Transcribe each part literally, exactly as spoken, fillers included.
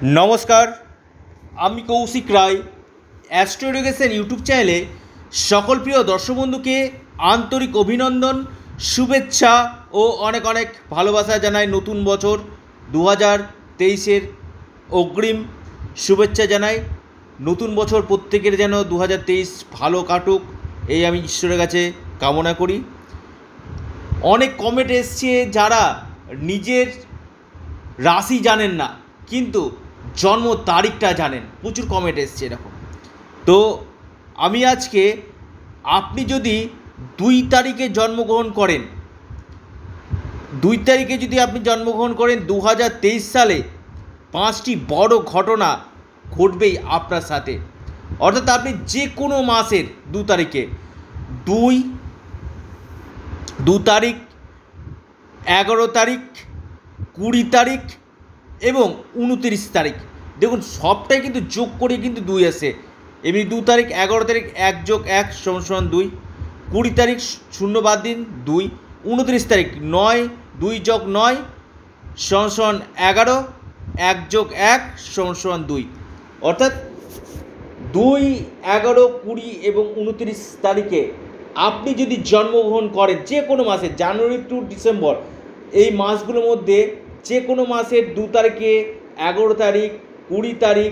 নমস্কার, আমি Kaushik Roy. Astro education YouTube চ্যানেলে সকল প্রিয় দর্শক বন্ধুকে আন্তরিক অভিনন্দন, শুভেচ্ছা ও অনেক অনেক ভালোবাসা জানাই। নতুন বছর দু হাজার তেইশের অগ্রিম শুভেচ্ছা জানাই। নতুন বছর প্রত্যেকের যেন দু হাজার তেইশ ভালো কাটুক, এই আমি ঈশ্বরের কাছে কামনা করি। অনেক কমেন্ট এসছে যারা নিজের রাশি জানেন না কিন্তু জন্ম তারিখটা জানেন, প্রচুর কমেন্ট এসছে এরকম। তো আমি আজকে, আপনি যদি দুই তারিখে জন্মগ্রহণ করেন, দুই তারিখে যদি আপনি জন্মগ্রহণ করেন দু হাজার তেইশ সালে পাঁচটি বড় ঘটনা ঘটবেই আপনার সাথে। অর্থাৎ আপনি যে কোনো মাসের দু তারিখে, দুই দু তারিখ এগারো তারিখ কুড়ি তারিখ এবং উনত্রিশ তারিখ, দেখুন সবটাই কিন্তু যোগ করে কিন্তু দুই আসে। এমনি দু তারিখ এগারো তারিখ এক যোগ এক সমান সমান দুই, কুড়ি তারিখ শূন্য বাদ দিন দুই, উনত্রিশ তারিখ নয় দুই যোগ নয় সমান সমান এগারো, এক যোগ এক সমান সমান দুই। অর্থাৎ দুই এগারো কুড়ি এবং উনত্রিশ তারিখে আপনি যদি জন্মগ্রহণ করেন যে কোনো মাসে, জানুয়ারি টু ডিসেম্বর এই মাসগুলোর মধ্যে যে কোনো মাসের দু তারিখে, এগারো তারিখ, কুড়ি তারিখ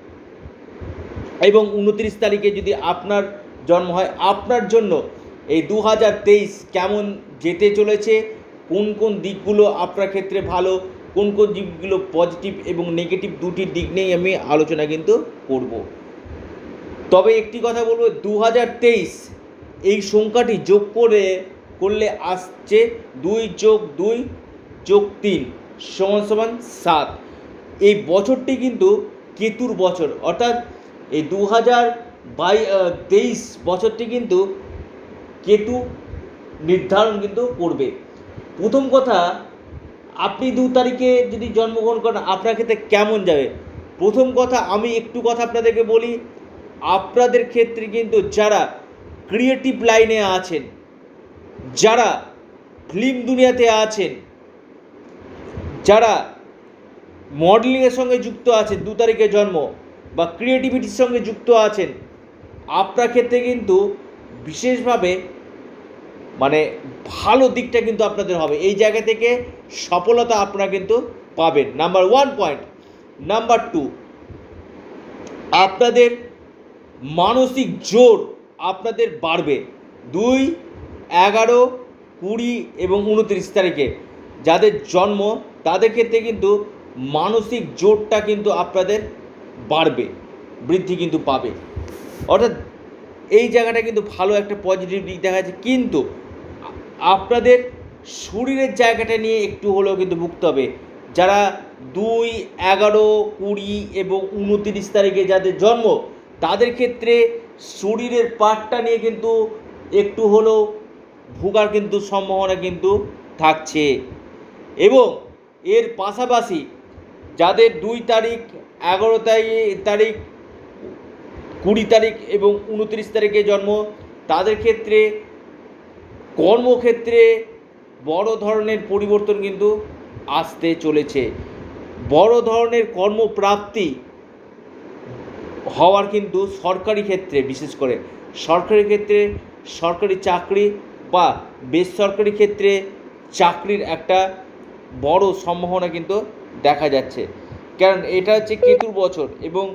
এবং উনত্রিশ তারিখে যদি আপনার জন্ম হয়, আপনার জন্য এই দু হাজার তেইশ কেমন যেতে চলেছে, কোন কোন দিকগুলো আপনার ক্ষেত্রে ভালো, কোন কোন দিকগুলো পজিটিভ এবং নেগেটিভ, দুটি দিক নিয়েই আমি আলোচনা কিন্তু করব। তবে একটি কথা বলবো, দু হাজার তেইশ এই সংখ্যাটি যোগ করে করলে আসছে দুই যোগ দুই যোগ তিন সমান সমান সাত। এই বছরটি কিন্তু কেতুর বছর, অর্থাৎ এই দু হাজার বাই তেইশ বছরটি কিন্তু কেতু নির্ধারণ কিন্তু করবে। প্রথম কথা, আপনি দু তারিখে যদি জন্মগ্রহণ করেন আপনার ক্ষেত্রে কেমন যাবে। প্রথম কথা আমি একটু কথা আপনাদেরকে বলি, আপনাদের ক্ষেত্রে কিন্তু যারা ক্রিয়েটিভ লাইনে আছেন, যারা ফিল্ম দুনিয়াতে আছেন, যারা মডেলিংয়ের সঙ্গে যুক্ত আছেন, দু তারিখে জন্ম বা ক্রিয়েটিভিটির সঙ্গে যুক্ত আছেন, আপনার ক্ষেত্রে কিন্তু বিশেষভাবে মানে ভালো দিকটা কিন্তু আপনাদের হবে। এই জায়গা থেকে সফলতা আপনারা কিন্তু পাবেন, number one point. Number two, আপনাদের মানসিক জোর আপনাদের বাড়বে। দুই এগারো কুড়ি এবং উনত্রিশ তারিখে যাদের জন্ম তাদের ক্ষেত্রে কিন্তু মানসিক জোরটা কিন্তু আপনাদের বাড়বে, বৃদ্ধি কিন্তু পাবে। অর্থাৎ এই জায়গাটা কিন্তু ভালো একটা পজিটিভ দিক দেখা যাচ্ছে। কিন্তু আপনাদের শরীরের জায়গাটা নিয়ে একটু হলেও কিন্তু ভুগতে হবে। যারা দুই এগারো কুড়ি এবং উনত্রিশ তারিখে যাদের জন্ম তাদের ক্ষেত্রে শরীরের পার্টটা নিয়ে কিন্তু একটু হলেও ভোগার কিন্তু সম্ভাবনা কিন্তু থাকছে। এবং এর পাশাপাশি যাদের দুই তারিখ এগারো তারিখ কুড়ি তারিখ এবং উনত্রিশ তারিখে জন্ম তাদের ক্ষেত্রে কর্মক্ষেত্রে বড় ধরনের পরিবর্তন কিন্তু আসতে চলেছে। বড় ধরনের কর্মপ্রাপ্তি হওয়ার কিন্তু সরকারি ক্ষেত্রে, বিশেষ করে সরকারি ক্ষেত্রে সরকারি চাকরি বা বেসরকারি ক্ষেত্রে চাকরির একটা বড় সম্ভাবনা কিন্তু দেখা যাচ্ছে। কারণ এটা হচ্ছে কেতুর বছর এবং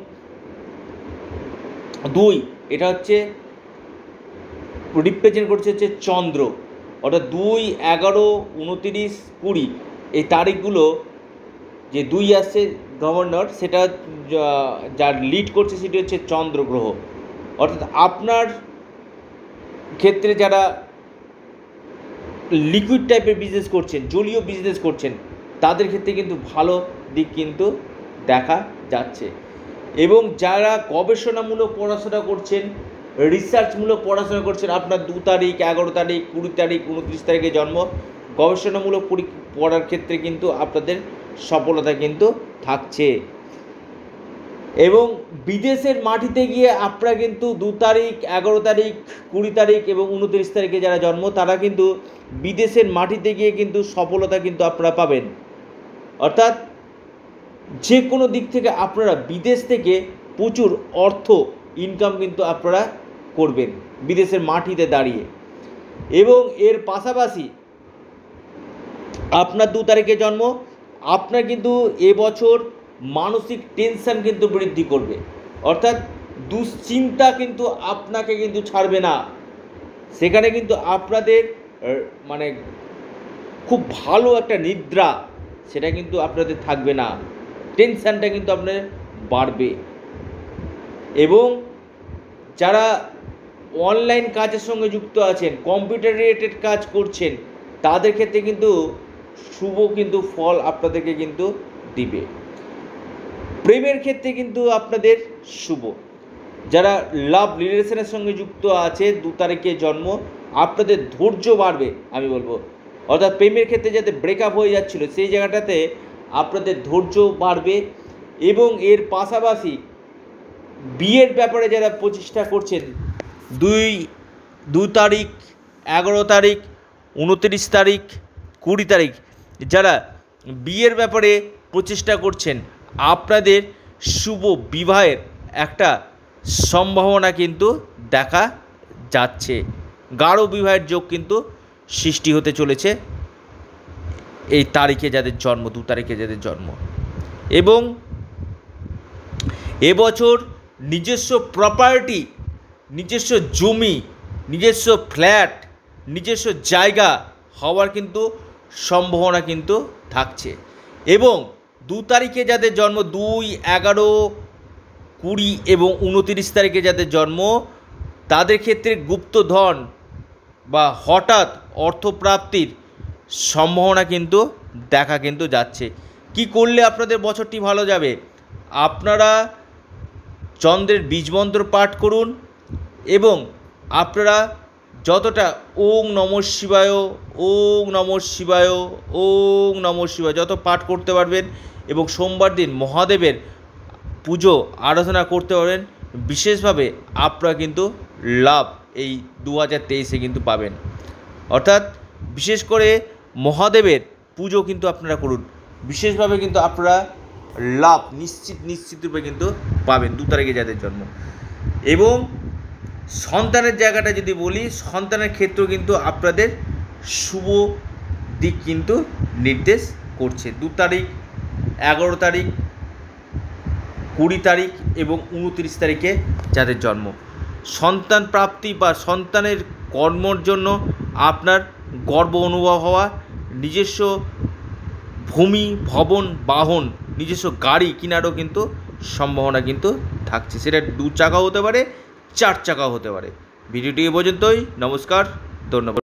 দুই এটা হচ্ছে রিপ্রেজেন্ট করছে হচ্ছে চন্দ্র। অর্থাৎ দুই এগারো উনত্রিশ কুড়ি এই তারিখগুলো যে দুই আসছে গভর্নর, সেটা যার লিড করছে সেটি হচ্ছে চন্দ্র গ্রহ। অর্থাৎ আপনার ক্ষেত্রে যারা লিকুইড টাইপের বিজনেস করছেন, জলীয় বিজনেস করছেন, তাদের ক্ষেত্রে কিন্তু ভালো দিক কিন্তু দেখা যাচ্ছে। এবং যারা গবেষণামূলক পড়াশোনা করছেন, রিসার্চমূলক পড়াশোনা করছেন, আপনার দু তারিখ এগারো তারিখ কুড়ি তারিখ উনত্রিশ তারিখে জন্ম, গবেষণামূলক পড়ার ক্ষেত্রে কিন্তু আপনাদের সফলতা কিন্তু থাকছে। এবং বিদেশের মাটিতে গিয়ে আপনারা কিন্তু দু তারিখ এগারো তারিখ কুড়ি তারিখ এবং উনত্রিশ তারিখে যারা জন্ম তারা কিন্তু বিদেশের মাটিতে গিয়ে কিন্তু সফলতা কিন্তু আপনারা পাবেন। অর্থাৎ যে কোনো দিক থেকে আপনারা বিদেশ থেকে প্রচুর অর্থ ইনকাম কিন্তু আপনারা করবেন বিদেশের মাটিতে দাঁড়িয়ে। এবং এর পাশাপাশি আপনার দু তারিখে জন্ম, আপনার কিন্তু এবছর মানসিক টেনশন কিন্তু বৃদ্ধি করবে, অর্থাৎ দুশ্চিন্তা কিন্তু আপনাকে কিন্তু ছাড়বে না। সেখানে কিন্তু আপনাদের মানে খুব ভালো একটা নিদ্রা সেটা কিন্তু আপনাদের থাকবে না, টেনশানটা কিন্তু আপনার বাড়বে। এবং যারা অনলাইন কাজের সঙ্গে যুক্ত আছেন, কম্পিউটার রিলেটেড কাজ করছেন, তাদের ক্ষেত্রে কিন্তু শুভ কিন্তু ফল আপনাদেরকে কিন্তু দিবে। প্রেমের ক্ষেত্রে কিন্তু আপনাদের শুভ। যারা লাভ রিলেশনের সঙ্গে যুক্ত আছে দু তারিখে জন্ম, আপনাদের ধৈর্য বাড়বে আমি বলবো, অর্থাৎ প্রেমের ক্ষেত্রে যাতে ব্রেকআপ হয়ে যাচ্ছিলো সেই জায়গাটাতে আপনাদের ধৈর্য বাড়বে। এবং এর পাশাপাশি বিয়ের ব্যাপারে যারা প্রচেষ্টা করছেন দুই দু তারিখ, এগারো তারিখ, উনত্রিশ তারিখ, কুড়ি তারিখ যারা বিয়ের ব্যাপারে প্রচেষ্টা করছেন, আপনাদের শুভ বিবাহের একটা সম্ভাবনা কিন্তু দেখা যাচ্ছে। গাঢ় বিবাহের যোগ কিন্তু সৃষ্টি হতে চলেছে এই তারিখে যাদের জন্ম, দু তারিখে যাদের জন্ম। এবং এবছর নিজস্ব প্রপার্টি, নিজস্ব জমি, নিজস্ব ফ্ল্যাট, নিজস্ব জায়গা হওয়ার কিন্তু সম্ভাবনা কিন্তু থাকছে। এবং দু তারিখে যাদের জন্ম, দুই, এগারো, কুড়ি এবং উনতিরিশ তারিখে যাদের জন্ম, তাদের ক্ষেত্রে গুপ্তধন বা হঠাৎ অর্থপ্রাপ্তির সম্ভাবনা কিন্তু দেখা কিন্তু যাচ্ছে। কি করলে আপনাদের বছরটি ভালো যাবে? আপনারা চন্দ্রের বীজমন্ত্র পাঠ করুন এবং আপনারা যতটা ওং নমঃ শিবায়, ওং নমঃ শিবায়, ওং নমঃ শিবায় যত পাঠ করতে পারবেন এবং সোমবার দিন মহাদেবের পুজো আরাধনা করতে পারেন, বিশেষভাবে আপনারা কিন্তু লাভ এই দু হাজার তেইশে কিন্তু পাবেন। অর্থাৎ বিশেষ করে মহাদেবের পুজো কিন্তু আপনারা করুন, বিশেষভাবে কিন্তু আপনারা লাভ নিশ্চিত নিশ্চিত রূপে কিন্তু পাবেন দু তারিখে যাদের জন্ম। এবং সন্তানের জায়গাটা যদি বলি, সন্তানের ক্ষেত্রেও কিন্তু আপনাদের শুভ দিক কিন্তু নির্দেশ করছে। দু তারিখ, এগারো তারিখ, কুড়ি তারিখ এবং উনত্রিশ তারিখে যাদের জন্ম, সন্তান প্রাপ্তি বা সন্তানের কর্মর জন্য আপনার গর্ব অনুভব হওয়া, নিজস্ব ভূমি, ভবন, বাহন, নিজস্ব গাড়ি কেনারও কিন্তু সম্ভাবনা কিন্তু থাকছে। সেটা দু চাকাও হতে পারে, চার চাকাও হতে পারে। ভিডিওটি এ পর্যন্তই। নমস্কার, ধন্যবাদ।